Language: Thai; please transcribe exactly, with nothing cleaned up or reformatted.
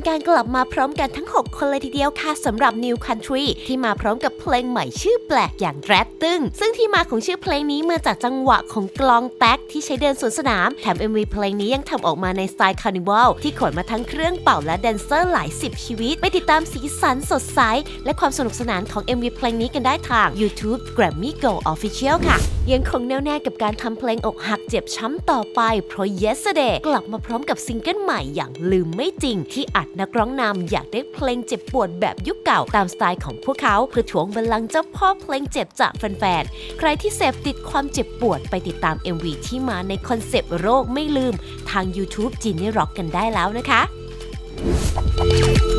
การกลับมาพร้อมกันทั้งหกคนเลยทีเดียวค่ะสำหรับ New Country ที่มาพร้อมกับเพลงใหม่ชื่อแปลกอย่างแรดตึงซึ่งที่มาของชื่อเพลงนี้มาจากจังหวะของกลองแต๊กที่ใช้เดินสวนสนามแถม เอ็ม วี เพลงนี้ยังทำออกมาในสไตล์คาร์นิวัลที่ขนมาทั้งเครื่องเป่าและแดนเซอร์หลายสิบชีวิตไปติดตามสีสันสดใสและความสนุกสนานของ เอ็ม วี เพลงนี้กันได้ทาง YouTube Grammy Go Official ค่ะยังคงแน่วแน่กับการทำเพลงอกหักเจ็บช้ำต่อไปเพราะ Yesterday กลับมาพร้อมกับซิงเกิลใหม่อย่างลืมไม่จริงที่อัดนักร้องนำอยากได้เพลงเจ็บปวดแบบยุคเก่าตามสไตล์ของพวกเขาเพื่อทวงบัลลังก์เจ้าพ่อเพลงเจ็บจากแฟนๆใครที่เสพติดความเจ็บปวดไปติดตาม เอ็ม วี ที่มาในคอนเซปต์โรคไม่ลืมทาง YouTube Genie Rock กันได้แล้วนะคะ